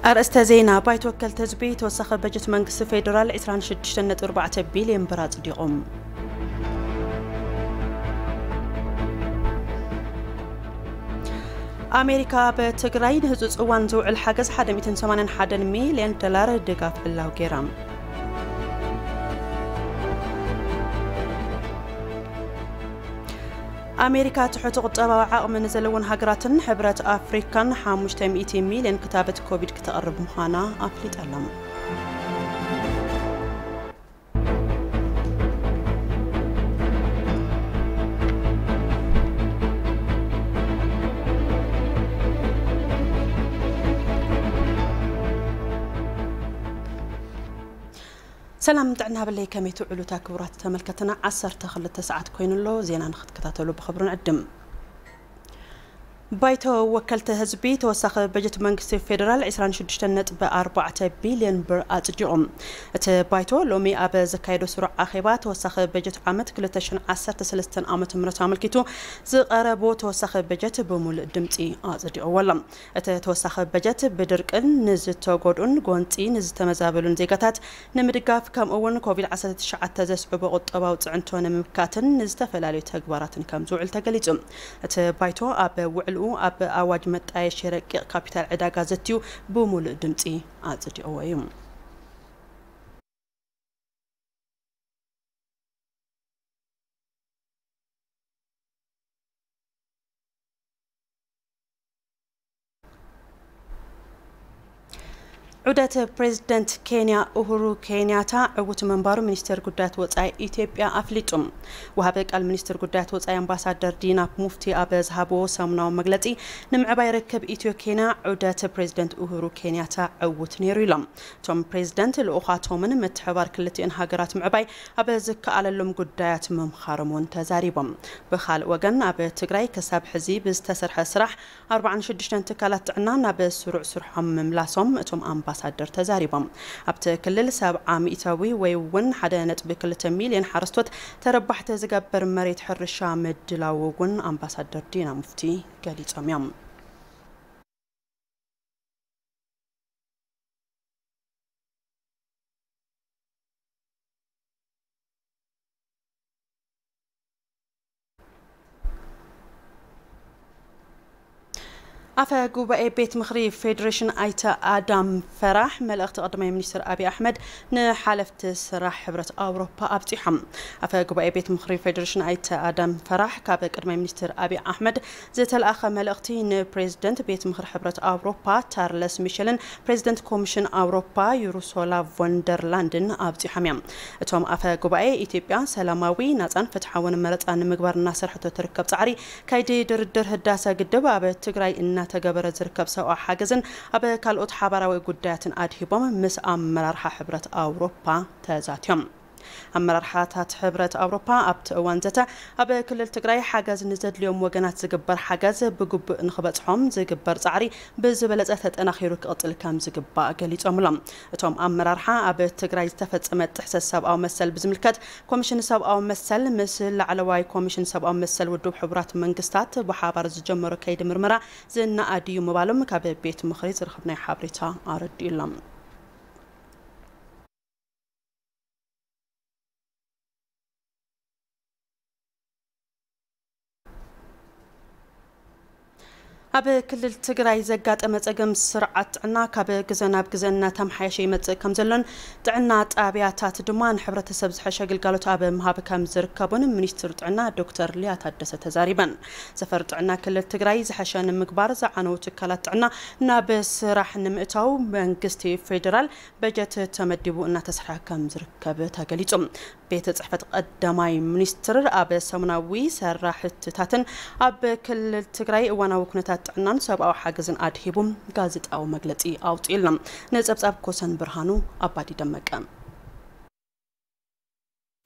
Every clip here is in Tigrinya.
أرأست زينا بايت وكل تزبيت وسخ بجت منقص فيدرال 26.4 بليون برات ديقوم أمريكا بتقرأي نهزوز أوان زوع الحجز 181 مليون دولار دقاف الله وكرام أمريكا تحت قطبة وعاء من زلون هجرة حبرة أفريقيا 500 مليون كتابة كوفيد كتقرب مخانا أفليت ألم سلام دعنا بالله كم يتعلو تاكورات تملكتنا 10 ساعات كوين له زينا نخد كتاتلو بخبرنا عدم بايتو وكلت هزبي توسخ بجت منقص فيدرال 26.4 بليون بر أتجعم بايتو لومي أب زكايدو سرع أخيبات توسخ بجت عامت 2013 عامت مرت عملكيتو زقربو توسخ بجت بمول دمتي أزدي أولا توسخ بجت بدركن نزتو قدون قونتي نزت مزابلون زيقاتات نمدقاف كم أول كوفيد 19 تزسعب قطبا وتعنتون ممكاتن نزت فلالي تقبارات كم زوعل تقليتم بايتو أب وعلو أب أواج متأي شركة كابيتال عداقة زتيو بمول دمتي أزدي أويم عودة بريزيدنت كينيا أوهورو كينياتا عوت منبارو منستر قدات وصاي إثيوبيا أفليتم وهابك المنستر قدات وصاي أمباسادر دينا مفتي أبز هابو سامناو مغلطي نمعبا يركب إثيو كينيا عودة بريزيدنت أوهورو كينياتا عوت نيريلم توم بريزيدنت الأخاتومن متحبار كلتين هاجرات معباي أبز كأللم قدات ممخارمون تزاريبم بخال وغن أب تقراي كساب حزيب استسرح سرح 46 تكالات عنان أب سرع سرحهم مملاسهم توم أمباسادر تزاريبهم أبت كلل 700 ويون حدا نت بكل مليون حرستوت تربح تزقبر مريت حر الشام الدلاوون أمباسادر دينا مفتي قالي تاميام أفا قوباء بيت مخري فيدريشن آيتا آدم فرح ملأخت قدمي منيستر أبي أحمد نحالفت سراح حبرة أوروبا أبتحم أفا قوباء بيت مخري فيدريشن آيتا آدم فرح كابق قدمي منيستر أبي أحمد زيت الأخ ملأختين بريزيدنت بيت مخري حبرة أوروبا تارلس ميشيلن بريزيدنت كوميشن أوروبا يوروسولا فوندرلاندن أبتحم توم أفا قوباء إثيوبيا سلاماوي نازان فتحاون مرت أن مقبر الناصر حتى تركب صعري كايدي دردر هداسة قدب أبا تقراي إن تجبر زركب سواء حاجزن أبى كالوت حبراوي قدات أدهبهم مس مرارها حبرة أوروبا تزاتهم مرارحات حبرة أوروبا أبت وانزتا أبى كل التجري حاجز نزد اليوم وجنات زجبر حاجز بجب نخبطهم زجبر صعري بزبلة أثت أنا خيرك قتل كم زجبا قليت أملام توم مرارحة أبى التجري استفدت أمت تحسس سب أو مسل بزملكات كوميشن سب أو مسل مثل على واي كوميشن سب أو مسل ودوب حبرات منقستات بحابر زجمر كيد مرمرة زين أدي مبالم كابي بيت مخرج رخبنا حبرتها أرد إلهم أبى كل التجري زجات أمتأجم سرعة عنا كاب جزنا بجزنا تم حيشي متأكم زلون تعنا أبياتات دمان حبرة سبز حشاقل قالوا أبى مهاب كم زركبون منيستر عنا دكتور ليا تحدث تزاربا سفرت عنا كل التجري زحشان مقبار زعنو تكلت عنا نابس راح نمتاو منقستي فيدرال بجت تمدبو إن تسحى كم زركب تقليتهم بيت صحفة قدماي منيستر أبى سمناوي سراحت تاتن أبى كل التجري وانا وكنتات عنان سبعو حاجزن أدهبهم غازت أو مغلطي أو تيلم نزبز أب كوسن برهانو أبادي دمكام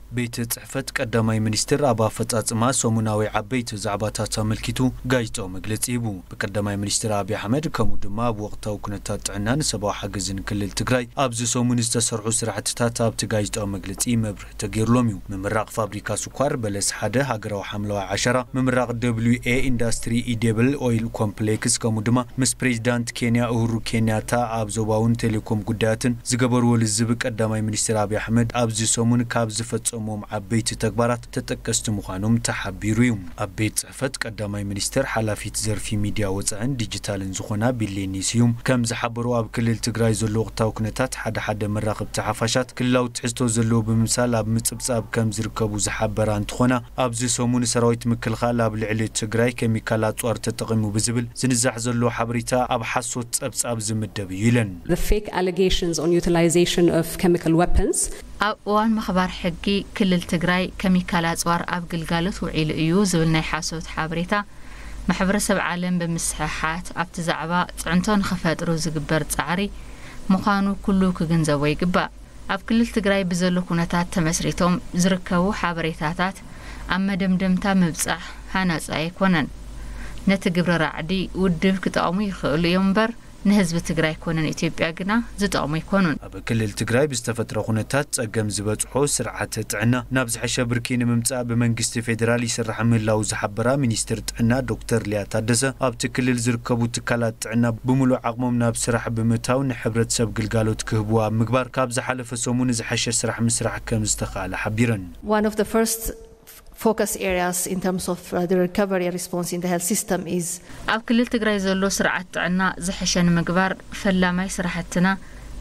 ቤት ጽሕፈት ቀዳማይ ሚኒስትር አባ ፈጻጽማ ሰሙናዊ ዓበይቲ ዛዕባታት አመልኪቱ ጋዜጣዊ መግለጺ ይቡ በቀዳማይ ሚኒስትር አብይ አሕመድ ከምኡ ድማ በወቅታዊ ኩነታት ጥዕናን ሰብአዊ ሓገዝን ክልል ትግራይ ኣብዚ ሰሙን ዝተሰርሑ ስራሕትታት ኣብቲ ጋዜጣዊ መግለጺ መብርህ ተገይርሎም እዩ ምምራቅ ፋብሪካ ስኳር በለስ ሓደ ሃገራዊ ሓምለዋይ ዓሸራ ምምራቅ WA ኢንዱስትሪ ኢዴብል ኦይል ኮምፕሌክስ ከምኡ ድማ ምስ ፕሬዚዳንት ኬንያ ኡሁሩ ኬንያታ ኣብ ዞባውን ቴሌኮም ጉዳያትን ዝገበርዎ ልዝብ ቀዳማይ ሚኒስትር አብይ አሕመድ ኣብዚ ሰሙን ካብ ዝፈጸሙ عبيت تكبارات تتكست مخانم تحبيريوم عبيت صحفت قدامي منستر حلافيت زرفي ميديا وصعن ديجيتال زخونا بلينيسيوم كم زحبروا اب كلل تግራይ ዘሎ ወቅታው ኩነታት ሓደ መራኸብ ተሓፋሻት ክልላው ትሕዝቶ ዘሎ ብምሳል ኣብ ምጽብጻብ ከም ዝርከቡ ዝሓበራ እንትኾና ኣብዚ ሰሙን ሰራዊት ምክልኻል ኣብ ልዕሊ ትግራይ ኬሚካላት ጧር ተጠቂሙ ብዝብል ዝንዛሕ ዘሎ ሓበሬታ ኣብ ሓሶት ጸብጻብ ዝምደብ እዩ ኢለን The fake allegations on utilization of chemical weapons أوان مخبر حقي كل التجراي كيميكالات وار أبقل قالت وعيل إيو زبلنا حاسوت حابريتا محبر سبع عالم بمسحات أبتزعبا عنتون خفات روز قبرت عري مخانو كله كجنزوي قبا أب كل التجراي بزلو كونتات تمسريتهم زركو حابريتاتات أما دمدمتا مبصح هاناس أيكونن نتجبر رعدي ودف كتأمي خلو ينبر نهزب تجراي كونن إثيوبيا جنا زتأمي كونن. أب كل التجراي بستفتر غنتات أجمع زبط حوس سرعة تعنا نبز حشا بركين ممتع بمنجست فيدرالي سرح من لو زحبرا منيستر تعنا دكتور ليا تادسة أب تكل الزركبو تكالات تعنا بملو عقمم ناب سرح بمتاو نحبرت سب قلقالو تكهبوا مقبار كاب زحلف سومون زحشا سرح مسرح كم استقال حبيرا. One of the first focus areas in terms of the recovery response in the health system is أب كل التجراي زلوا سرعة عنا زحشان مقبار فلا ما يسرحتنا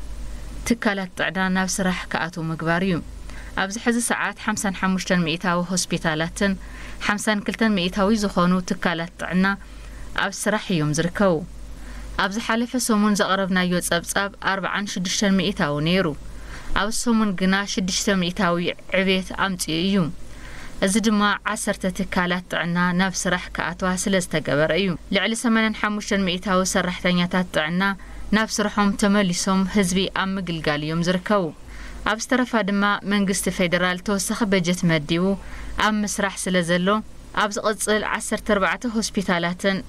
تكالت عنا بسرح كأتو مقباريوم أبز حز ساعات 55 مئتاو هوسبيتالاتن 50 كلتن مئتاوي زخونو تكالت عنا أب سرح يوم زركو أبز حالف سومون زقربنا يوز أبصاب 46 مئتاو نيرو أب سومون قنا 6 مئتاوي عبيت أمتي يوم أزدما 10 تكالات عنا نفس رح كأتوا سلسة جبر أيوم لعل 85 مئتاو سرح ثانيات عنا نفس رحهم تملسهم حزبي أم قلقاليوم زركو أبسترف دما منجست فيدرال توسخ بجت مديو أم مسرح سلزلو أبز قصل 14 هوسبيتالاتن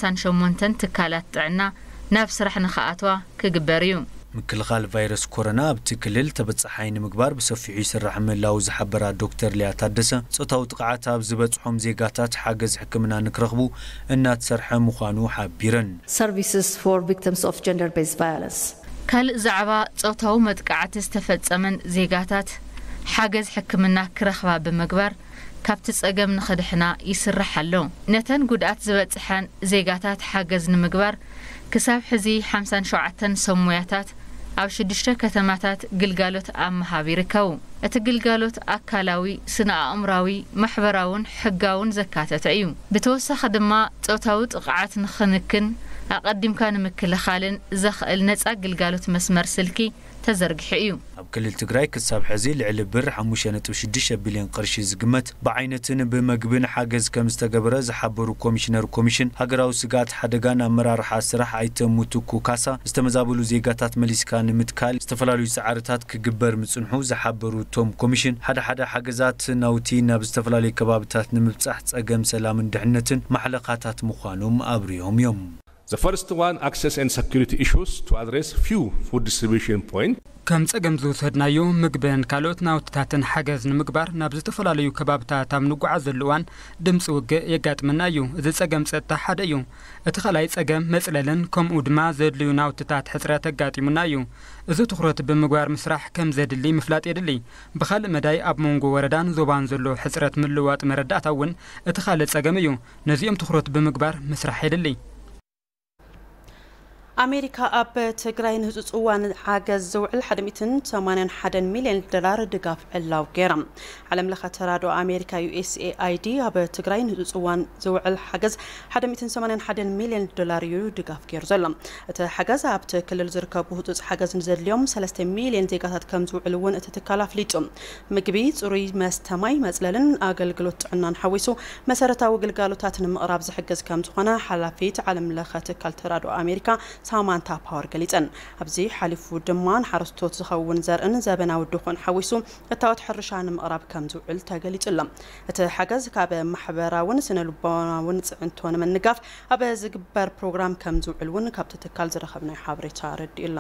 58 تكالات عنا نفس رح نخاتوا كجبريوم مكلخال فيروس كورونا بتكلل تبصحين مقبار بسفيع يسرح من لاو زحبرا دكتور ليا تادسة صوتاو تقعات بزبصحهم زيغاتات حاجز حكمنا نكرخبو انها تسرح مخانو حبيرن services for victims of gender-based violence. كل زعبا صوتاو متقعات استفصمن زيغاتات حاجز حكمنا كرخبا بمقبار كابت صقم نخدحنا يسرحلو نتن قدات زبصحن زيغاتات حاجز نمقبار كساب حزي 57 سموياتات أو 6 كتماتات قلقالوت أم هابيركو أتقلقالوت أكالاوي سناء أمراوي محبراون حقاون زكاتة عيوم بتوسخ دما توتاوت قعات نخنكن أقدم كان مكل خالن زخل نتس قلقالوت مسمر سلكي تزرق حيوم أب كل التجراي كساب حزي لعلى بر حموشانة وشديشة بلين قرش زقمت بعينتن بمقبن حاجز كمستقبرة زحبرو كوميشنر كوميشن هجراو سقات حدقانا مرار حاسرح ايتم متوكو كاسا استمزابلو زيقاتات مليسكان متكال استفلالو سعارتات كجبر متصنحو زحبرو توم كوميشن حدا حاجزات ناوتينا باستفلالي كبابتات نمبصح صقم سلام دحنتن محلقاتات مخانوم ابريهم يوم. The first one, access and security issues to address few food distribution points. كم صقم زوثدنايو مقبن كالوت ناوتتاتن حاجز نمقبار نابز تفلاليو كبابتات ام نقعز اللوان دمص وق يقاطمنايو اذا صقم صتا حدايو اتخلاي صقم مصللن كم ودما زدليو ناوتتات حصره تقاطمنايو اذا تخرت بمقبار مسرح كم زدلي مفلاط يدلي بخال مداي اب مونغو وردان زوبان زلو حصره ملوات مرداتاون اتخال صقميو نزيم تخرت بمقبار مسرح يدلي أمريكا أب تجرين هزوان حاجز زوعل حدمتن 81 مليون دولار دقاف اللاو جرام علم لخطرادو أمريكا USAID أب تجرين هزوان زوعل حاجز حدمتن 81 مليون دولار يورو دقاف جيرزلم حاجز أب تكل الزركاب وهزوز حاجز نزل اليوم 3 مليون دقات كم زوعلون تتكلف ليتم مقبيت أوري مستماي مثلاً أقل قلوت عنان حويسو مسارة وقل قالوتات مقرب زحجز كم تخنا حلفيت علم لخطرادو أمريكا ሳማንታ ፓወር ገሊፀን ኣብዚ ሓሊፉ ድማን ሓረስቶት ዝኸውን ዘርእን ዘበናዊ ድኹን ሓዊሱ እታወት ሕርሻ ንምቕራብ ከም ዝውዕል ተገሊጹላ እቲ ሓገዝ ካብ ማሕበራውን ስነልቦናውን ጽዕንቶ ንምንጋፍ ኣብ ዝግበር ፕሮግራም ከም ዝውዕል እውን ካብቲ ትካል ዝረኸብናይ ሓበሬታ ረዲኡላ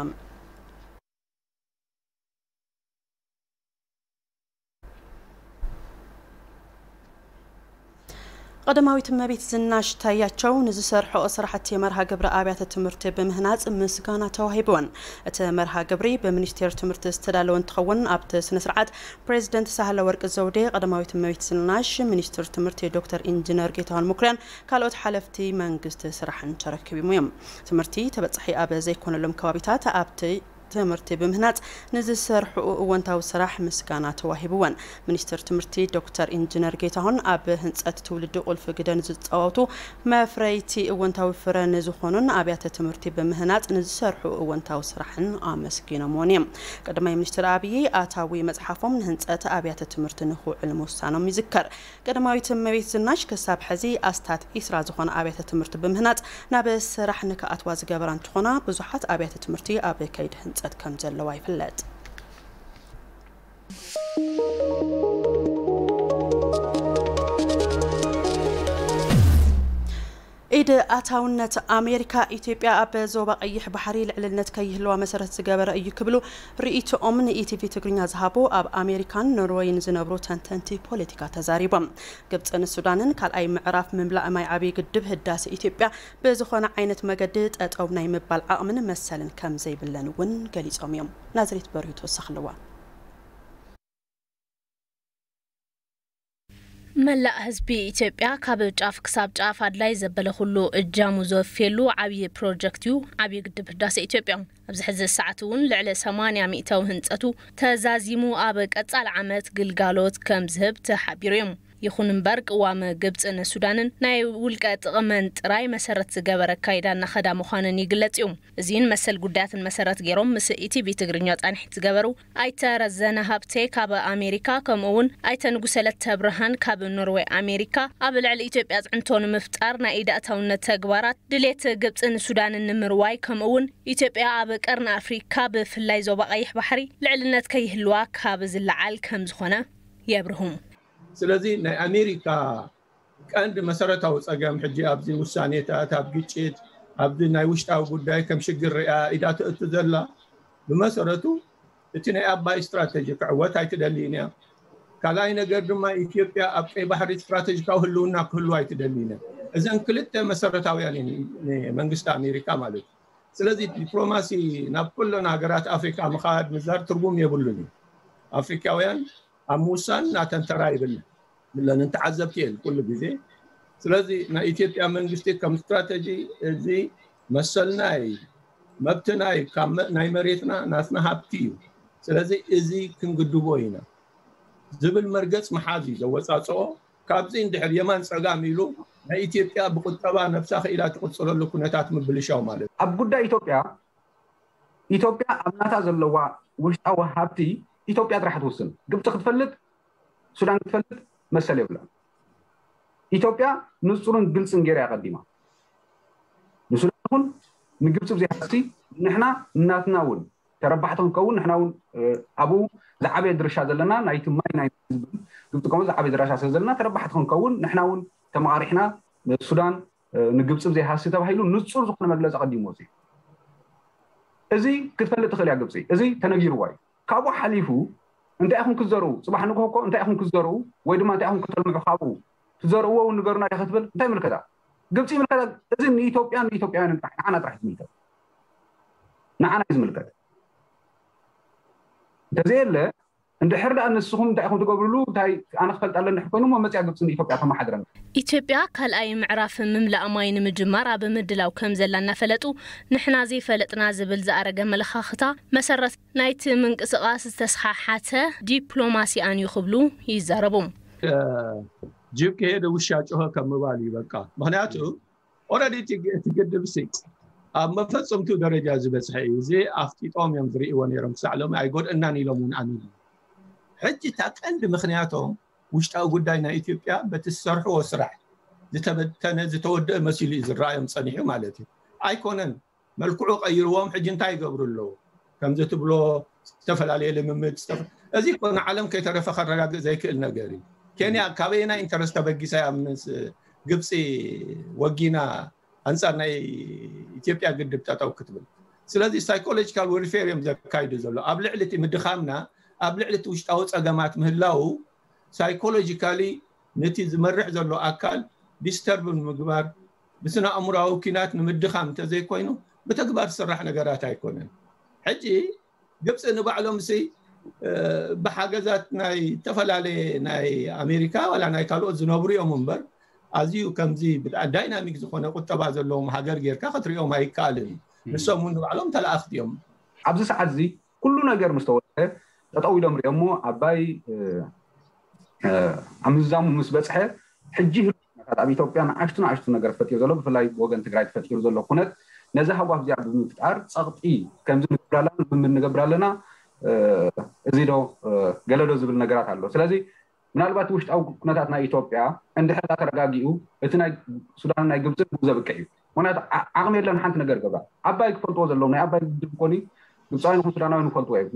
ቀዳማዊት እመቤት ዝናሽ ታያቸው ንዝሰርሕኦ ስራሕቲ መርሃ ግብሪ ኣብያተ ትምህርቲ ብምህናጽ ምስጋና ተዋሂብዎን እቲ መርሃ ግብሪ በሚኒስቴር ትምህርቲ ዝተዳለወ እንትኸውን ኣብቲ ስነ ስርዓት ፕሬዝዳንት ሳህለወርቅ ዘውዴ ቀዳማዊት እመቤት ዝናሽ ሚኒስትር ትምህርቲ ዶክተር ኢንጂነር ጌታሁን ሙክሪያን ካልኦት ሓለፍቲ መንግስቲ ስራሕን ተረኪቦም እዮም ትምህርቲ ተበጻሒ ኣብ ዘይኮነሎም ከባቢታት ኣብቲ ትምህርቲ ብምህናጽ ንዝሰርሕኡ እወንታዊ ስራሕ ምስጋና ተዋሂብዎን ሚኒስትር ትምህርቲ ዶክተር ኢንጂነር ጌታሁን ኣብ ህንጸት ትውልዲ ቁልፍ ግደን ዝጻወቱ መፍረይቲ እወንታዊ ፍረ ንዝኾኑን ኣብያተ ትምህርቲ ብምህናጽ ንዝሰርሕኡ እወንታዊ ስራሕን ኣመስጊኖም እዮም ቀዳማይ ሚኒስትር ኣብይ ኣታዊ መጽሓፎም ንህንጸት ኣብያተ ትምህርቲ ንኽውዕል ምውሳኖም ይዝከር ቀዳማዊት እመቤት ዝናሽ ክሳብ ሕዚ ኣስታት ኢስራ ዝኾነ ኣብያተ ትምህርቲ ብምህናጽ ናብ ስራሕ ንክኣትዋ ዝገበራ እንትኾና ብዙሓት ኣብያተ ትምህርቲ ኣብ ከይድ ህንጸት ከም ዘለዋ ይፍለጥ ኢድ ኣታውነት ኣሜሪካ ኢትዮጵያ ኣብ ዞባ ቀይሕ ባሕሪ ልዕልነት ከይህልዋ መሰረት ዝገበረ እዩ ክብሉ ርኢቶኦም ንኢቲቪ ትግርኛ ዝሃቡ ኣብ ኣሜሪካን ኖርዌይን ዝነብሩ ተንተንቲ ፖለቲካ ተዛሪቦም ግብፅን ሱዳንን ካልኣይ ምዕራፍ ምምላእ ማይ ዓብይ ግድብ ህዳሴ ኢትዮጵያ ብዝኾነ ዓይነት መገዲ ጠጠው ናይ ምባል ዓቕምን መሰልን ከም ዘይብለን እውን ገሊጾም እዮም ናዝሬት በርሁ ተወሳኽለዋ መላእ ህዝቢ ኢትዮጵያ ካብ ጫፍ ክሳብ ጫፍ ኣድላይ ዘበለ ኩሉ እጃሙ ዘወፍየሉ ዓብይ ፕሮጀክት እዩ ዓብይ ግድብ ህዳሴ ኢትዮጵያ ኣብዚ ሕዚ ሰዓት እውን ልዕሊ 80 ሚእታዊ ህንጸቱ ተዛዚሙ ኣብ ቀጻል ዓመት ግልጋሎት ከም ዝህብ ተሓቢሩ እዮም ይኹን እምበር ቅዋመ ግብፅን ሱዳንን ናይ ውልቀ ጥቕመን ጥራይ መሰረት ዝገበረ ካይዳ እናኸዳ ምዃነን ይግለጽ እዩ እዚን መሰል ጉዳያትን መሰረት ገይሮም ምስ ኢቲቪ ትግርኛ ጻንሒት ዝገበሩ ኣይተረዘነ ሃብቴ ካብ ኣሜሪካ ከምኡውን ኣይተንጉሰለት ብርሃን ካብ ኖርዌይ ኣሜሪካ ኣብ ልዕሊ ኢትዮጵያ ጽዕንቶ ንምፍጣር ናይ ኢድ ኣታውነት ተግባራት ድሌት ግብፅን ሱዳንን ንምርዋይ ከምኡውን ኢትዮጵያ ኣብ ቀርኒ ኣፍሪካ ብፍላይ ዞባ ቀይሕ ባሕሪ ልዕልነት ከይህልዋ ካብ ዝለዓል ከም ዝኾነ የብርሁም ስለዚህ ናይ ኣሜሪካ ቀንዲ መሰረታዊ ጸገም ሕጂ ኣብዚ ውሳኔታት ኣብ ግጭት ኣብዚ ናይ ውሽጣዊ ጉዳይ ከም ሽግር ሪኣ ኢዳቱ እትዘላ ብመሰረቱ እቲ ናይ ኣባይ ስትራቴጂ ክዕወት ኣይትደሊን እያ ካልኣይ ነገር ድማ ኢትዮጵያ ኣብ ቀይ ባሕሪ ስትራቴጂካዊ ህልውና ክህልው ኣይትደሊን እዘን ክልተ መሰረታውያን መንግስቲ ኣሜሪካ ማለት እዩ ስለዚ ዲፕሎማሲ ናብ ኩለን ሃገራት ኣፍሪካ ምኻድ ምዛር ትርጉም የብሉን ኣፍሪካውያን ኣብ ምውሳን ናተንተራ ይብልን ብለን እንተዓዘብቲ የል ኩሉ ግዜ ስለዚ ናይ ኢትዮጵያ መንግስቲ ከም ስትራቴጂ እዚ መሰልናይ መብትናይ ናይ መሬትና ናትና ሃብቲ እዩ ስለዚ እዚ ክንግድቦ ኢና ዝብል መርገጽ መሓዚ ዘወጻጽኦ ካብዚ እንድሕር የማን ጸጋም ኢሉ ናይ ኢትዮጵያ ብቁጠባ ነፍሳ ኽኢላ ትቕጽለሉ ኩነታት ምብልሻው ማለት ኣብ ጉዳይ ኢትዮጵያ ኣብናታ ዘለዋ ውሽጣዊ ሃብቲ ኢትዮጵያ ጥራሕ ትውስን ግብጽ ክትፈልጥ ሱዳን ክትፈልጥ መሰል ይብላ ኢትዮጵያ ንጹርን ግልጽን ገይራ ያቀዲማ ንሱዳን ይኹን ንግብጽ ብዘይሓሲ ንሕና እናትናውን ተረባሕቶም ከውን ንሕናውን ኣብኡ ዝዓበየ ድርሻ ዘለና ናይቲ ማይ ናይ ግብጽ ከምኡ ዝዓበየ ድርሻ ዘለና ተረባሕቶም ከውን ንሕናውን ተመቃሪሕና ሱዳን ንግብጽ ብዘይሓሲ ተባሂሉ ንጹር ዝኾነ መግለጺ ቀዲሞ እዚ ክትፈልጥ ትኽእል ያ ግብጽ እዚ ተነጊርዋ እዩ ካብኡ ሓሊፉ እንታይ ኢኹም ክዘርኡ ጽባሕ ንግሆኮ እንታይ ኢኹም ክዘርኡ ወይ ድማ እንታይ ኢኹም ከተልምዑ ካብኡ ትዘርእዎ ንገሩና ዲኻ ክትብል እንታይ ምልከታ ግብጽ ምልከታ እዚ ንኢትዮጵያን ንዓና ጥራሕ ዝምልከት ንዓና ዝምልከት እንተዘየለ እንድሕር ዳ ንስኹም እንታይ ኢኹም ትገብርሉ እንታይ ኣነ ክፈልጥ ኣለኒ ኮይኑ መፅያ ግብጽ ንኢትዮጵያ ተመሓድረን ኢትዮጵያ ካልኣይ ምዕራፍ ምምላእ ማይ ንምጅማር ኣብ ምድላው ከም ዘላ እናፈለጡ ንሕና ዘይፈለጥና ዝብል ዝኣረገ መለኻኽታ መሰረት ናይቲ ምንቅስቓስ ዝተስሓሓተ ዲፕሎማሲያን ይኽብሉ ይዛረቡ ጅብ ከሄደ ውሻ ጮኸ ከም ምባል ይበቃ ምክንያቱ ኦልሬዲ ትግድብ ኣብ መፈጸምቱ ደረጃ ዝበፅሐ እዚ ኣፍጢጦም እዮም ዝርእይዎ ነይሮም ክሳዕ ሎሚ ኣይጎድእናን ኢሎም እውን ኣሚኑ ሕጂ ታቀንዲ ምክንያቶም ውሽጣዊ ጉዳይ ናይ ኢትዮጵያ በቲ ዝሰርሕዎ ስራሕ ዝተበተነ ዝተወደአ መሲሉ ዝረኣዮም ፀኒሑ ማለት እዩ ኣይኮነን መልክዑ ቀይርዎም ሕጂ እንታይ ይገብሩ ኣለዉ ከምዚ ትብሎ ዝተፈላለዩ ልምምድ እዚ ኮነ ዓለም ከይተረፈ ከረጋግፅ ዘይክእል ነገር እዩ ኬንያ ካበየና ኢንተረስት ተበጊሳ ምስ ግብፂ ወጊና አንፃር ናይ ኢትዮጵያ ግድብ ጠጠው ክትብል ስለዚ ሳይኮሎጂካል ዌርፌር እዮም ዘካይዱ ዘሎ ኣብ ልዕሊ እቲ ምድኻምና ኣብ ልዕሊ እቲ ውሽጣዊ ፀገማት ምህላው ሳይኮሎጂካሊ ነቲ ዝመርሕ ዘሎ ኣካል ዲስተርብ ምግባር ብስነ ኣእምሮዊ ኩናት ንምድኻም እንተዘይኮይኑ ብተግባር ዝስራሕ ነገራት ኣይኮነን ሕጂ ግብፂ ንባዕሎም ሲ ብሓገዛት ናይ ተፈላለየ ናይ ኣሜሪካ ወላ ናይ ካልኦት ዝነብሩ እዮም እምበር ኣዝዩ ከምዚ ዳይናሚክ ዝኾነ ቁጠባ ዘለዎም ሃገር ጌርካ ክትሪኦም ኣይከኣልን ንሶም እውን ንባዕሎም ተላኣኽቲ እዮም ኣብዚ ሰዓት እዚ ኩሉ ነገር ምስ ተወሰደ ጠጠው ኢሎም ሪኦሞ ኣባይ ኣምዛሙ ምስ በፅሐ ሕጂ ኣብ ኢትዮጵያ ንዓሽቱ ነገር ፈጢሩ ዘሎ ብፍላይ ወገን ትግራይ ተፈጢሩ ዘሎ ኩነት ነዚ ሃዋፍ እዚኣ ብምፍጣር ፀቕጢ ከምዚ ንገብር ኣለና እዚ ዶ ገለዶ ዝብል ነገራት ኣሎ ስለዚ ምናልባት ውሽጣዊ ኩነታት ናይ ኢትዮጵያ እንድሕር ተረጋጊኡ እቲ ናይ ሱዳን ናይ ግብፅን ዘብቅዕ እዩ ምክንያቱ ዓቕሚ የለን ሓንቲ ነገር ገብራ ኣባይ ክፈልጥዎ ዘለዎም ናይ ኣባይ ግድብ ኮኒ ግብፃውያን ይኹን ሱዳናውያን ክፈልጥዎ እዩ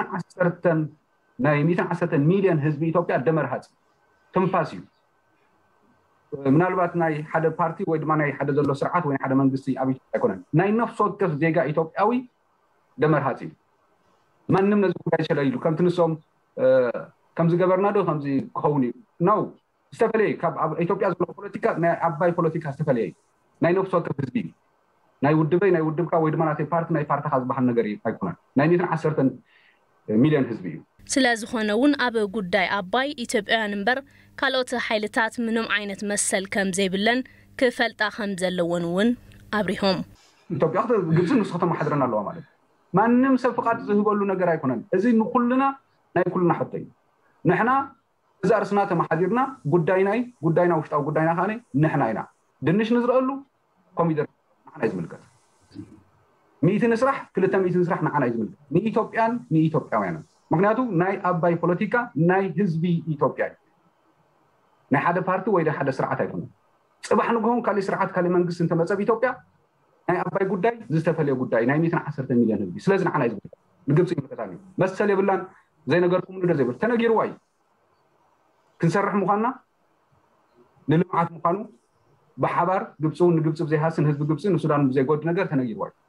ናይ 110 ሚልዮን ህዝቢ ኢትዮጵያ ደመርሃፅ ትንፋስ እዩ ምናልባት ናይ ሓደ ፓርቲ ወይ ድማ ናይ ሓደ ዘሎ ስርዓት ወይ ሓደ መንግስቲ ኣብ ኢትዮጵያ ኣይኮነን ናይ ነፍሲ ወከፍ ዜጋ ኢትዮጵያዊ ደመርሃፅ እዩ ማንም ነዚ ጉዳይ ይችላል ከምቲ ንሶም ከምዚ ገበርና ዶ ከምዚ ክኸውን እዩ ነው ዝተፈለየ ካብ ኢትዮጵያ ዘሎ ፖለቲካ ናይ ኣባይ ፖለቲካ ዝተፈለየ ናይ ነፍሲ ወከፍ ህዝቢ ናይ ውድብካ ወይ ድማ ናይ ፓርቲካ ዝበሃል ነገር ኣይኮነን ናይ 110 ሚልዮን ህዝቢ እዩ ስለዝኾነ እውን ኣብ ጉዳይ ኣባይ ኢትዮጵያውያን እምበር ካልኦት ሓይልታት ምንም ዓይነት መሰል ከም ዘይብለን ክፈልጣ ከም ዘለዎን እውን ኣብሪሆም ኢትዮጵያ ግብፂ ንሱ ከተማሓድረና ኣለዋ ማለት ማንም ሰብ ፍቃድ ዝህበሉ ነገር ኣይኮነን እዚ ንኩልና ናይ ኩልና ሕቶ እዩ ንሕና እዛ ርስና ተማሓዲርና ጉዳይና ውሽጣዊ ጉዳይና ካነ ንሕና ኢና ድንሽ ንዝረአሉ ኮሚደር ንዓና ይዝምልከት 100 ንስራሕ 200 ንስራሕ ንዓና ይዝምልከት ንኢትዮጵያን ንኢትዮጵያውያንን ምክንያቱ ናይ ኣባይ ፖለቲካ ናይ ህዝቢ ኢትዮጵያ ናይ ሓደ ፓርቲ ወይ ሓደ ስርዓት ኣይኮነን ጽባሕ ንግሆም ካሊ ስርዓት ካሊ መንግስት እንተመፀብ ኢትዮጵያ ናይ ኣባይ ጉዳይ ዝተፈለየ ጉዳይ ናይ 110 ሚልዮን ህዝቢ ስለዚ ንዓና ይዝምልከት ንግብፂ ይምልከታኒ መሰል የብላን ዘይነገርኩም ነገር ዘይብል ተነጊርዋ እዩ ክንሰርሕ ምዃንና ንልምዓት ምዃኑ ብሓባር ግብፅውን ንግብፂ ብዘይሃስን ህዝቢ ግብፂ ንሱዳን ብዘይጎድ ነገር ተነጊርዋ እዩ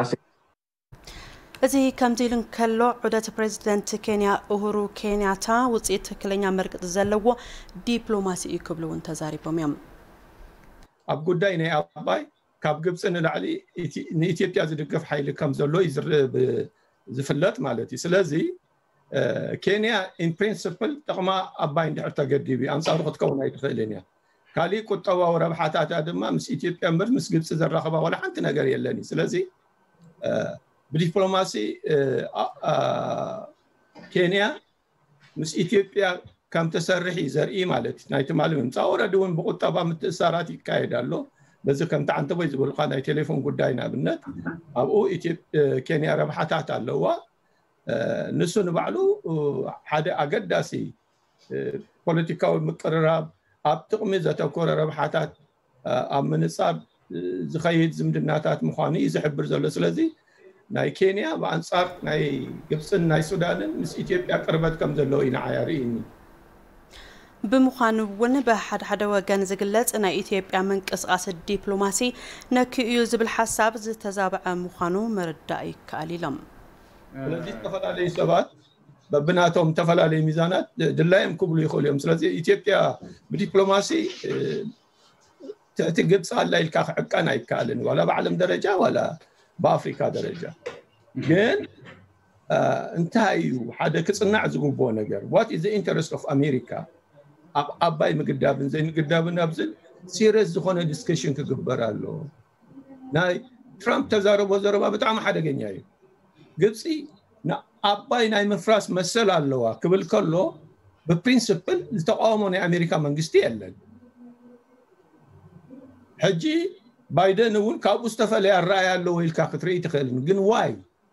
እዚ ከምዚ ኢሉ ከሎ ዑደት ፕሬዚደንት ኬንያ ኡሁሩ ኬንያታ ውፅኢት ትክክለኛ መርግጥ ዘለዎ ዲፕሎማሲ እዩ ክብሉ እውን ተዛሪቦም እዮም ኣብ ጉዳይ ናይ ኣባይ ካብ ግብፂ ንላዕሊ ንኢትዮጵያ ዝድገፍ ሓይሊ ከም ዘሎ ዝፍለጥ ማለት እዩ ስለዚ ኬንያ ኢን ፕሪንሲፕል ጥቕማ ኣባይ እንድሕር ተገዲብ እዩ ኣንፃሩ ክትከውን ኣይትኽእልን እያ ካሊእ ቁጠባዊ ረብሓታታ ድማ ምስ ኢትዮጵያ እምበር ምስ ግብፂ ዘራኸባ ወላ ሓንቲ ነገር የለን እዩ ስለዚ ብዲፕሎማሲ ኬንያ ምስ ኢትዮጵያ ከም ተሰርሒ ዘርኢ ማለት ናይቲ ማለት ምምፃእ ወረዲ እውን ብቁጠባ ምትእሳራት ይካየድ ኣሎ በዚ ከምቲ ዓንተ ወይ ዝብልካ ናይ ቴሌፎን ጉዳይ ንኣብነት ኣብኡ ኬንያ ረብሓታት ኣለዋ ንሱ ንባዕሉ ሓደ ኣገዳሲ ፖለቲካዊ ምቅርራብ ኣብ ጥቕሚ ዘተኮረ ረብሓታት ኣብ ምንፃር ዝኸይድ ዝምድናታት ምዃኑ እዩ ዝሕብር ዘሎ ስለዚ ናይ ኬንያ በአንጻር ናይ ግብፅን ናይ ሱዳንን ምስ ኢትዮጵያ ቅርበት ከም ዘለዎ ይንዓያርኢኒ ብምዃኑ እውን ብሓደ ወገን ዝግለጽ ናይ ኢትዮጵያ ምንቅስቃስ ዲፕሎማሲ ነክእዩ ዝብል ሓሳብ ዝተዛብዐ ምዃኑ መርዳእ ይከኣል ኢሎም ስለዚ ዝተፈላለዩ ሰባት በብናቶም ተፈላለዩ ሚዛናት ድላይም ክብሉ ይኽእሉ እዮም ስለዚ ኢትዮጵያ ብዲፕሎማሲ ትሕቲ ግብፂ ኣላ ኢልካ ክዕቀን ኣይከኣልን ዋላ ብዓለም ደረጃ ዋላ በአፍሪካ ደረጃ ግን እንታይ እዩ ሓደ ክጽናዕ ዝግብኦ ነገር what is the interest of America ኣባይ ምግዳብን ዘይምግዳብን ኣብዝል ሲሪየስ ዝኾነ ዲስከሽን ክግበር ኣሎ ናይ ትራምፕ ተዛረቦ ዘረባ ብጣዕሚ ሓደገኛ እዩ ግብፂ ኣባይ ናይ ምፍራስ መሰል ኣለዋ ክብል ከሎ ብፕሪንሲፕል ዝተቃወሞ ናይ ኣሜሪካ መንግስቲ የለን ሕጂ ባይደን እውን ካብኡ ዝተፈለየ ኣረኣያ ኣለዎ ኢልካ ክትርኢ ትኽእልን ግን ዋይ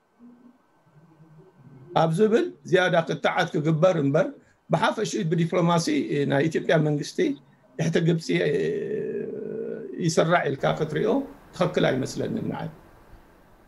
ኣብ ዝብል ዝያዳ ክትዓት ክግበር እምበር ብሓፈሽ ብዲፕሎማሲ ናይ ኢትዮጵያ መንግስቲ ትሕቲ ግብፂ ይስራዕ ኢልካ ክትሪኦ ትኽክል ኣይመስለንን ንዓይ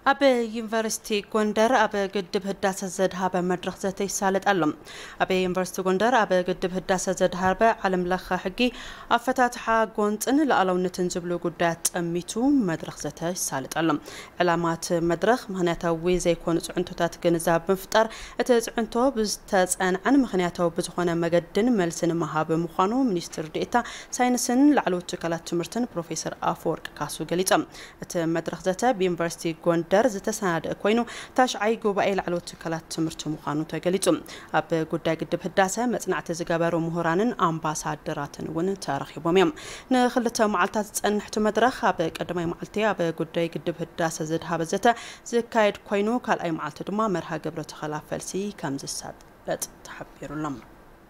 أب يونيفرسيتي غوندر أب قدب هداسة زدها بمدرخ ذاتي سالت ألم أب يونيفرسيتي غوندر أب قدب هداسة زدها بعلم لخ حقي أفتاتح غونتن لألو نتنزبلو قدات أميتو مدرخ ذاتي سالت ألم علامات مدرخ مهنياتو زي كون سعنتوتات جنزاب مفتر اتسعنتو بزتزان عن مهنياتو بزخونا مقدن ملسن مهاب مخانو منيستر ديتا ساينسن لعلو تكالات تمرتن بروفيسور أفورك كاسو قليتم ات مدرخ ذاتي بيونيفرسيتي غوندر زتسناد كوينو تاشعي غوباي لعلو تكالات تمرت مخانو تقليتم أب قداي قدب هداسة مصنعت زغبارو مهرانن أمباسادراتن ون تاريخيبوم يم نخلته معلتات تصنحتو مدرخ أب قدماي معلتي أب قداي قدب هداسة زدها بزتا زكايد كوينو كال أي معلت دما مرها قبرو تخلاف فلسي كمز الساد لت تحبيرو الأمر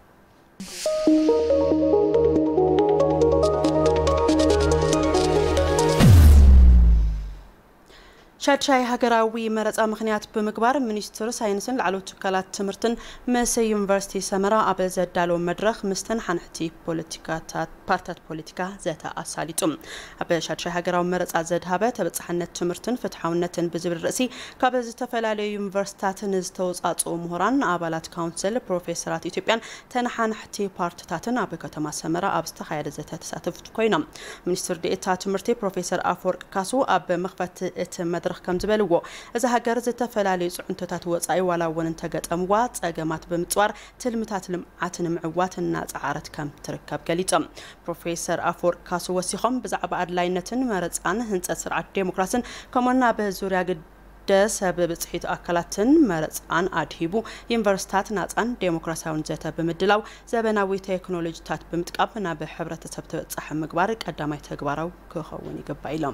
شاي هاجراوي مرز مخنيات بمقبار منيستر ساينسن لعلو تكالات تمرتن مسا يونيفرسيتي سمرا أبل زدالو مدرخ مستن حنحتي بوليتيكاتات بارتات بوليتيكا زاتا أساليتم أبل شاي هاجراو مرز زد هابة تبتصحنة تمرتن فتحونتن بزبر الرئيسي كابل زتفلالي يونيفرسيتات نزتوز أطو مهران أبالات كونسل بروفيسورات إثيوبيان تنحنحتي بارتاتن أبل كتما سمرا أبستخايد زاتا تساتفت كوينم منيستر ديتا تمرتي بروفيسور أفورك كاسو أب مخفت اتمدر كم زبلوا إذا هجرت تفلالي سعنتات وصاي ولا وننتجت أموات أجمعت بمتوار تلمتات لمعتن معوات الناس عارت كم تركب قليتم بروفيسور أفور كاسو وسيخم بزعب أدلاينتن مرز عن هنت أسرع الديمقراطية كمان بزوريا قد سبب صحيت أكلاتن مرز عن أدهيبو يونيفرسيتات ناس عن ديمقراطيون زتا بمدلاو زبناوي تكنولوجي تات بمتقابنا بحبرة تثبت صح مقبارك قدامي تقبارو كخوني قبايلهم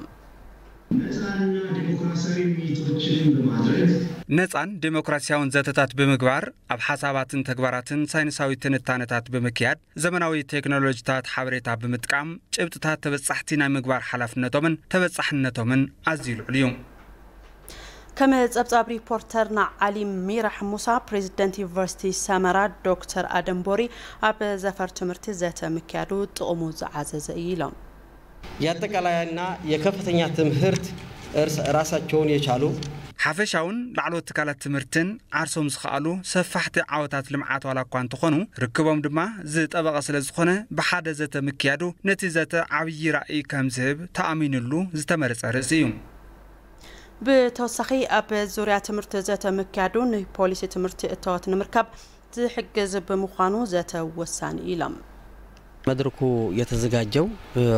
نصان ديمقراطياون زتات بمغبار اب حساباتن تغباراتن ساينساوي تنتانتات بمكياد زمناوي تكنولوجيات حبريتا بمتقام ጭብጥታት ተበጻሕቲ ናይ ምግባር ሓላፍነቶምን ተበጻሕነቶምን ኣዝዩ ልዕልዩ كما زبطاب ريبورترنا علي ميرح موسى بريزيدنت يونيفرسيتي سامرا دكتور آدم بوري اب زفر تمرتي زتا مكيادو طقمو زعزز إيلام ያጠቃላይና የከፍተኛ ትምህርት ራሳቸውን የቻሉ ሓፈሻውን ላዕሎ ተካላት ትምህርትን ዓርሶም ዝኻሉ ሰፋሕቲ ዓወታት ልምዓት ዋላኳ እንትኾኑ ርክቦም ድማ ዝጠበቐ ስለ ዝኾነ ብሓደ ዘተ ምክያዱ ነቲ ዘተ ዓብይ ራእይ ከም ዝህብ ተኣሚንሉ ዝተመረጸ ርእሲ እዩ ብተወሳኺ ኣብ ዙርያ ትምህርቲ ዘተ ምክያዱ ንፖሊሲ ትምህርቲ እተወት ንምርካብ ዝሕግዝ ብምዃኑ ዘተ ወሳኒ ኢሎም መድረኩ የተዘጋጀው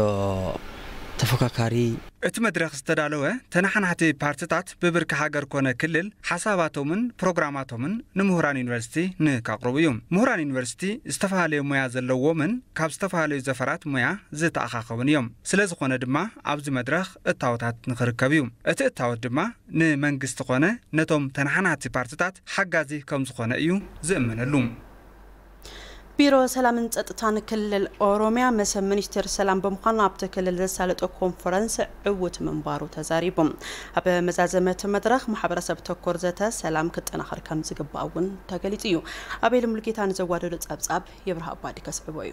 ተፈካካሪ እቲ መድረክ ዝተዳለወ ተናሓናሕቲ ፓርቲታት ብብርኪ ሃገር ኮነ ክልል ሓሳባቶምን ፕሮግራማቶምን ንምሁራን ዩኒቨርሲቲ ንካቅርቡ እዮም ምሁራን ዩኒቨርሲቲ ዝተፋሃለየ ሞያ ዘለዎምን ካብ ዝተፋሃለዩ ዘፈራት ሞያ ዝተኣኻኸቡን እዮም ስለዝኾነ ድማ ኣብዚ መድረክ እታወታት ንኽርከብ እዩ እቲ እታወት ድማ ንመንግስቲ ኮነ ነቶም ተናሓናሕቲ ፓርቲታት ሓጋዚ ከም ዝኾነ እዩ ዝእመነሉ بيرو سلام انتطان كلل اوروميا مسا منيستر سلام بمخان ابت كلل زسالطو كونفرنس عوت منبارو تزاريبم اب مزازمه مدرخ محبرسب تكور زته سلام كطنخر كم زغباون تغليطيو ابيل ملكيتان زوادو صبصاب يبرها ابادي كسبويو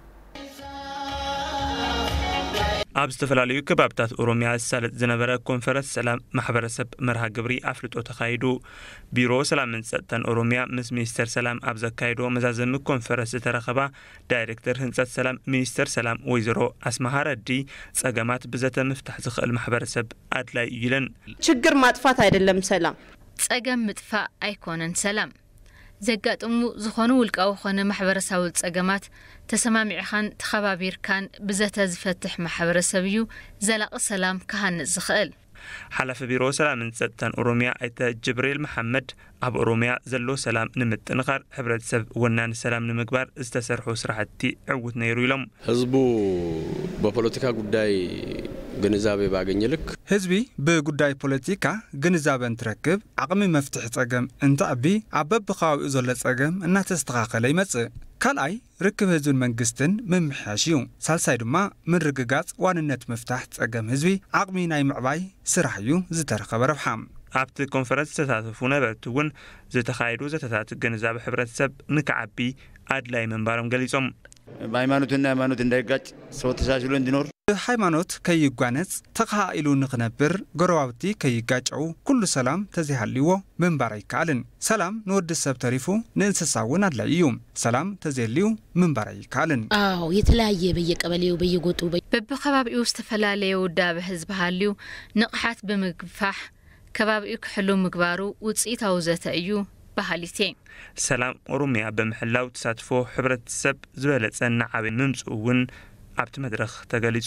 ኣብ ዝተፈላለዩ ከባብታት ኦሮሚያ ሳለጥ ዝነበረ ኮንፈረንስ ሰላም ማሕበረሰብ መርሃ ግብሪ ኣፍልጦ ተኻይዱ ቢሮ ሰላምን ጸጥታን ኦሮሚያ ምስ ሚኒስተር ሰላም ኣብ ዘካይዶ መዛዘም ኮንፈረንስ ተረኸባ ዳይሬክተር ህንጸት ሰላም ሚኒስተር ሰላም ወይዘሮ አስማሃረዲ ጸገማት ብዘተ መፍታሕ ዝኽእል ማሕበረሰብ ኣድላይ ይለን ችግር ማጥፋት አይደለም ሰላም ጸገም ምጥፋ አይኮነን ሰላም ዘጋጥሙ ዝኾኑ ውልቃው ኾነ ማሕበረሰብ ጸገማት ተሰማሚዕኻን ተኸባቢርካን ብዘተ ዝፈትሕ ማሕበረሰብ እዩ ዘላቕ ሰላም ካህንጽ ዝኽእል ሓላፊ ቢሮ ሰላምን ጸጥታን ኦሮሚያ ኣይተ ጅብሪል መሐመድ ኣብ ኦሮሚያ ዘሎ ሰላም ንምጥንኻር ሕብረተሰብ ወናን ሰላም ንምግባር ዝተሰርሑ ስራሕቲ ዕውት ነይሩ ኢሎም ህዝቡ በፖለቲካ ጉዳይ ግንዛቤ ባገኘ ልክ ህዝቢ በጉዳይ ፖለቲካ ግንዛቤ እንትረክብ ዓቕሚ መፍትሕ ጸገም እንትዕቢ ኣብ በኻዊኡ ዘሎ ጸገም እናተስተኻኸለ ይመጽእ ካልኣይ ርክብ ህዝብን መንግስትን መምሕያሽዩ ሳልሳይ ድማ ምርግጋጽ ዋንነት መፍታሕ ጸገም ህዝቢ ዓቕሚ ናይ ምዕባይ ስራሕ እዩ ዝተረኸበ ረብሓ ኣብቲ ኮንፈረንስ ተሳተፉ ነበርቲ እውን ዝተኻየዱ ዘተታት ግንዛቤ ሕብረተሰብ ንክዓቢ ኣድላይ መንባሮም ገሊጾም በሃይማኖትና ሃይማኖት እንዳይጋጭ ሰው ተሳስሎ እንዲኖር ሃይማኖት ከይጓነጽ ተኻኢሉ ንኽነብር ጎረባብቲ ከይጋጭዑ ኩሉ ሰላም ተዘይሃልይዎ ምንባር ኣይከኣልን ሰላም ንወዲ ሰብ ተሪፉ ንእንስሳ እውን ኣድላይ እዩ ሰላም ተዘይልዩ ምንባር ኣይከኣልን አዎ የተለያየ በየቀበሌው በየጎጡ በብኸባቢኡ ዝተፈላለዩ ውዳበ ህዝቢ ሃልዩ ንቕሓት ብምግፋሕ ከባቢኡ ክሕሉ ምግባሩ ውፅኢታዊ ዘተ እዩ ባህሊቴ ሰላም ኦሮሚያ በመሕላው ተሳትፎ ሕብረተሰብ ዝበለጸ ንዓበ ምምጽኡ እውን ኣብቲ መድረኽ ተገሊጹ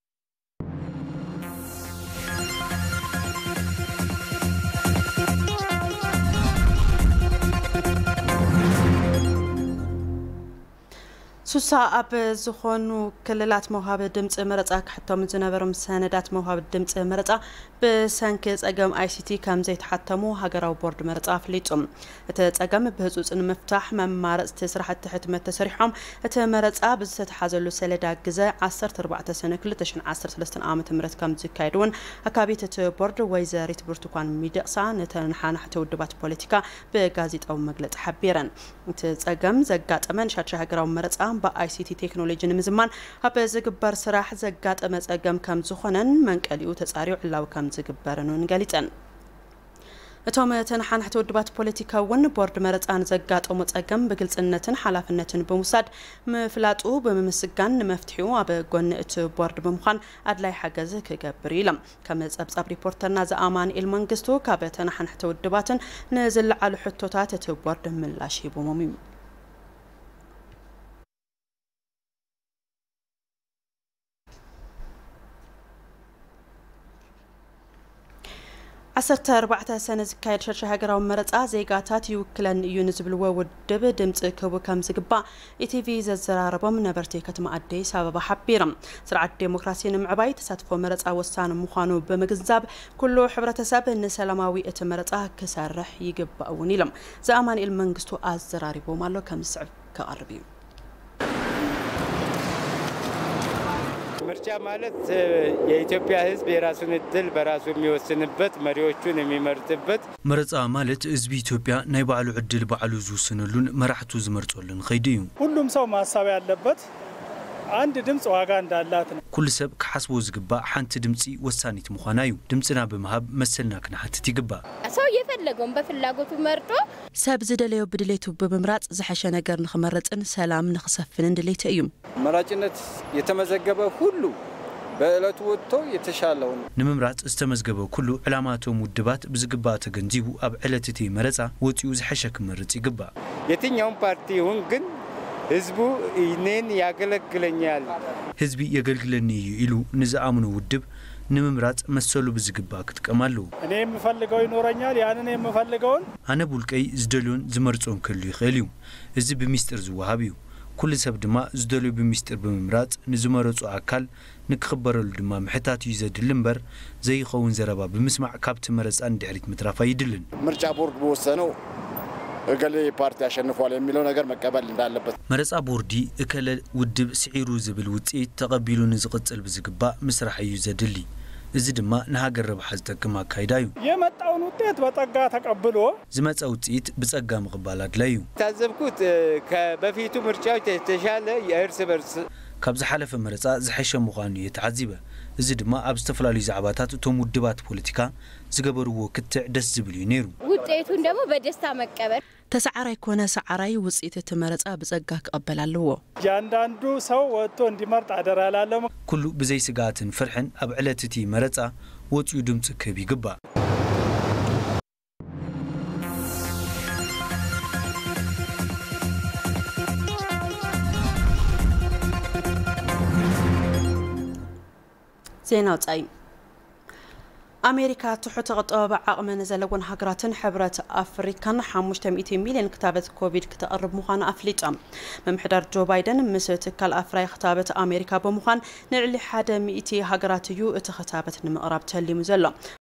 ሱሳ ኣብ ዝኾኑ ክልላት መውሃብ ድምጽ መረጻ ክሕተሙ ዝነበሮም ሰነዳት መውሃብ ድምጽ መረጻ ብሰንኪ ጸገም ICT ከም ዘይተሓተሙ ሃገራዊ ቦርድ መረጻ ኣፍሊጡ እቲ ጸገም ብህጹጽን ምፍታሕ መማረጽቲ ስራሕቲ ሕትመት ተሰሪሖም እቲ መረጻ ብዝተተሓዘሉ ሰሌዳ ግዜ 14 ሰነ 2013 ዓመተ ምህረት ከም ዝካየድውን ኣካቢት እቲ ቦርድ ወይዘሪት ብርቱካን ሚደቕሳ ነተንሓናሕቲ ውድባት ፖለቲካ ብጋዜጣዊ መግለጺ ሓቢረን እቲ ጸገም ዘጋጠመን ሻድሻ ሃገራዊ መረጻ በICT ቴክኖሎጂ ንምዝማን ኣብ ዝግበር ስራሕ ዘጋጠመ ጸገም ከም ዝኾነን መንቀሊኡ ተጻሪዑ ዕላው ከም ዝግበረን ገሊጸን እቶም ተንሓናሕቲ ውድባት ፖለቲካ እውን ቦርድ መረጻን ዘጋጠሙ ጸገም ብግልጽነትን ሓላፍነትን ብምውሳድ ምፍላጡ ብምስጋን መፍትሒኡ ኣብ ጎኒ እቲ ቦርድ ብምዃን ኣድላይ ሓገዝ ክገብር ኢሎም ከም ጸብጻብ ሪፖርተርና ዘኣማንኤል መንግስቱ ካብ ተንሓናሕቲ ውድባትን ንዝለዓሉ ሕቶታት እቲ ቦርድ ምላሽ ሂቦም እዩ 14 ሰነ ዝካየድ ሸርሸ ሃገራዊ መረጻ ዜጋታት ይውክለን እዩ ንዝብልዎ ውድብ ድምጽ ክቡ ከም ዝግባእ ኢቲቪ ዘዘራረቦም ነበርቲ ከተማ አዲስ አበባ ሓቢሮም ስርዓት ዲሞክራሲ ንምዕባይ ተሳትፎ መረጻ ወሳኒ ምዃኑ ብምግንዛብ ኩሉ ሕብረተሰብ ንሰላማዊ እቲ መረጻ ክሰርሕ ይግባእውን ኢሎም ዘኣማንኤል መንግስቱ ኣዘራሪቦም ኣሎ ከም ዝስዕብ ከቀርብ እዩ ምርጫ ማለት የኢትዮጵያ ህዝብ የራሱን እድል በራሱ የሚወስንበት መሪዎቹን የሚመርጥበት መረጻ ማለት ህዝብ ኢትዮጵያ ናይ ባዕሉ እድል ባዕሉ ዝውስንሉን መራሕቱ ዝመርጾሉን ኸይዲ እዩ ሁሉም ሰው ማሳብ ያለበት አንድ ድምጽ ዋጋ እንዳላት ነው ኩሉ ሰብ ከሐስቦ ዝግባእ ሓንቲ ድምጽ ወሳኒት ምዃና እዩ ድምጽና በመሃብ መሰልና ክናሕትት ይግባእ ሰው የፈለገውን በፍላጎቱ መርጦ ሰብ ዝደለዮ ብድሌቱ በመምራጽ ዝሐሸ ነገር ንኽመረጽን ሰላም ንኽሰፍንን ድሌት እዩ መራጭነት የተመዘገበ ሁሉ በእለቱ ወጥቶ የተሻለው ንምምራጽ ዝተመዝገበ ኩሉ ዕላማቶም ውድባት ብዝግባእ ተገንዚቡ ኣብ ዕለትቲ መረጻ ወጪኡ ዝሐሸ ክመርጽ ይግባእ የትኛውም ፓርቲ ይሁን ግን ህዝቡ እኔን ያገለግለኛል ህዝቢ የገልግለኒ ኢሉ ንዝኣምኑ ውድብ ንምምራጽ መሰሉ ብዝግባእ ክትቀማሉ እኔ የምፈልገው ይኖረኛል ያንን የምፈልገውን ኣነ ቡልቀይ ዝደልዮን ዝመርጾን ከሉ ይኽእል እዩ እዚ ብምስጢር ዝወሃብ እዩ ኩሉ ሰብ ድማ ዝደልዮ ብምስጢር ብምምራጽ ንዝመረጹ ኣካል ንክኽበረሉ ድማ ምሕታት እዩ ዘድሊ እምበር ዘይኸውን ዘረባ ብምስማዕ ካብቲ መረጻ እንድሕሪት ምትራፍ ኣይድልን ምርጫ ቦርድ በወሰነው እገሌ ፓርቲ ያሸንፏል የሚለው ነገር መቀበል እንዳለበት መረጻ ቦርዲ እከለ ውድብ ስዒሩ ዝብል ውጽኢት ተቐቢሉ ንዝቕጽል ብዝግባእ ምስራሕ እዩ ዘድሊ እዚ ድማ ንሃገር ረብሓ ዝጠቅም አካይዳ እዩ የመጣውን ውጤት በጸጋ ተቀብሎ ዝመጻ ውጽኢት ብጸጋ ምቕባል አድላይ እዩ ታዘብኩት ከበፊቱ ምርጫዎች የተሻለ የእርስ በርስ ካብ ዝሓለፈ መረጻ ዝሐሸ ምዃኑ የተዓዚበ እዚ ድማ ኣብ ዝተፈላለዩ ዛዕባታት እቶም ውድባት ፖለቲካ ዝገበርዎ ክትዕ ደስ ዝብል እዩ ነይሩ ውጤቱን ደግሞ በደስታ መቀበል ተሰዓራይ ኮነ ሰዓራይ ውጽኢት ተመረጻ ብጸጋ ክቀበል ኣለዎ ያንዳንዱ ሰው ወጥቶ እንዲመርጥ አደራላለም ኩሉ ብዘይ ስጋትን ፍርሕን ኣብ ዕለትቲ መረጻ ወጪኡ ድምጽ ክብ ይግባእ ዜናው ጻይ أمريكا تحت غطاء عقم نزلون هجرات حبرة أفريقيا 500 مليون كتابة كوفيد كتقرب مخان أفليتام ممحدر جو بايدن مسوت كالأفراي خطابة أمريكا بمخان نعلي حدا 100 هجرات يو اتخطابة نمقرب تلي مزلا